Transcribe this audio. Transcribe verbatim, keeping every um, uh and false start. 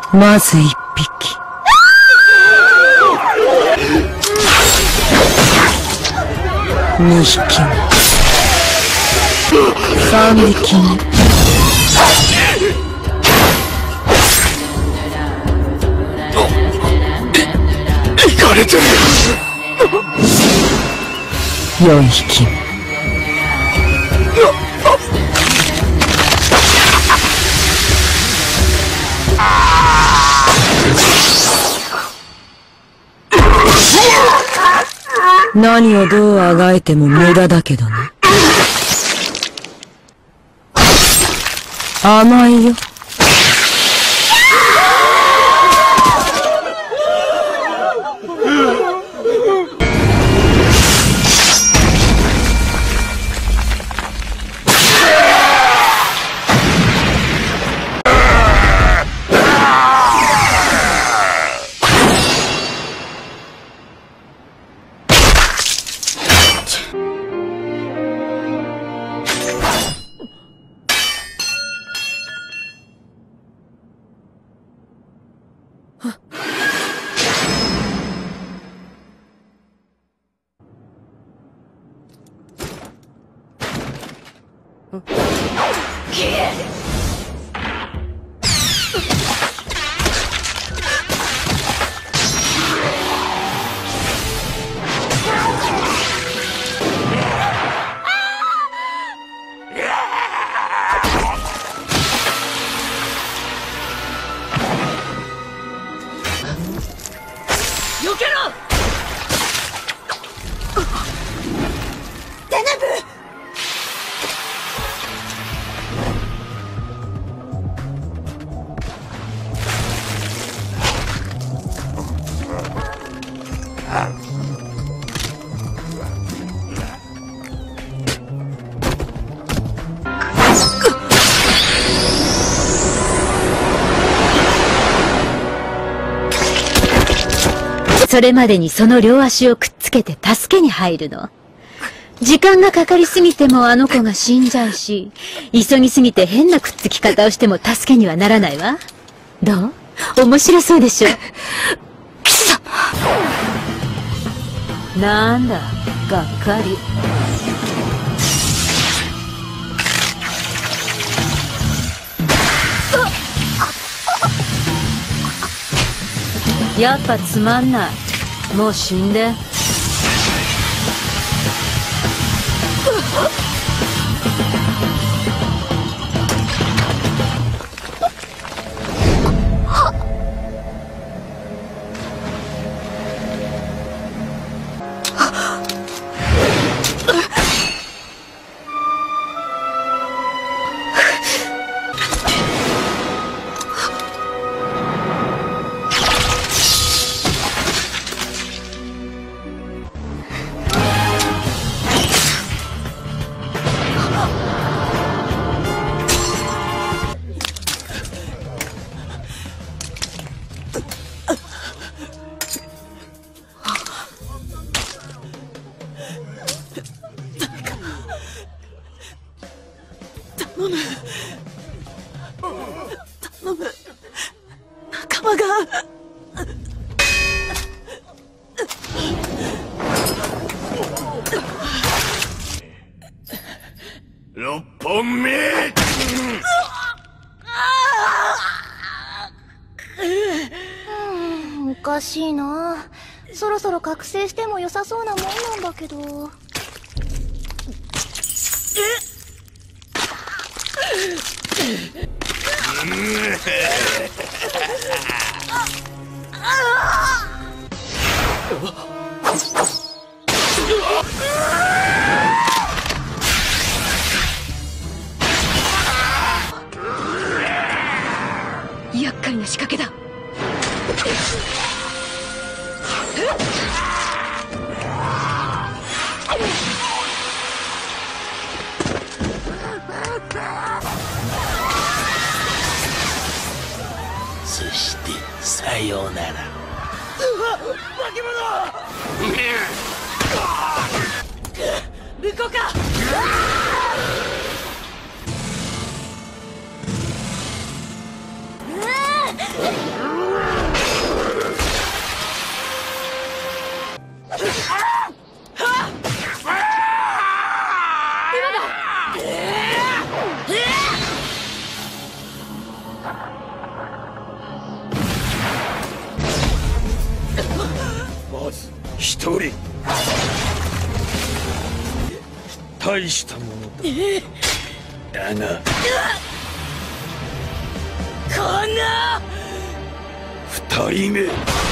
まず一匹。二匹目。三匹目。 いかれてる。 四匹目。何をどうあがいても無駄だけどね。甘いよ。 避けろ！ゼナブ！ それまでにその両足をくっつけて助けに入るの。時間がかかりすぎてもあの子が死んじゃうし、急ぎすぎて変なくっつき方をしても助けにはならないわ。どう？面白そうでしょ？ 貴様！ なんだ、がっかり。やっぱつまんない。もう死んで。 頼む頼む、仲間が。 六本目。 おかしいな。そろそろ覚醒しても良さそうなもんなんだけど。 厄介な仕掛けだ。 そしてさようなら。 うわっ、化け物！ まず一人。大したものだ。だがこんな二人目。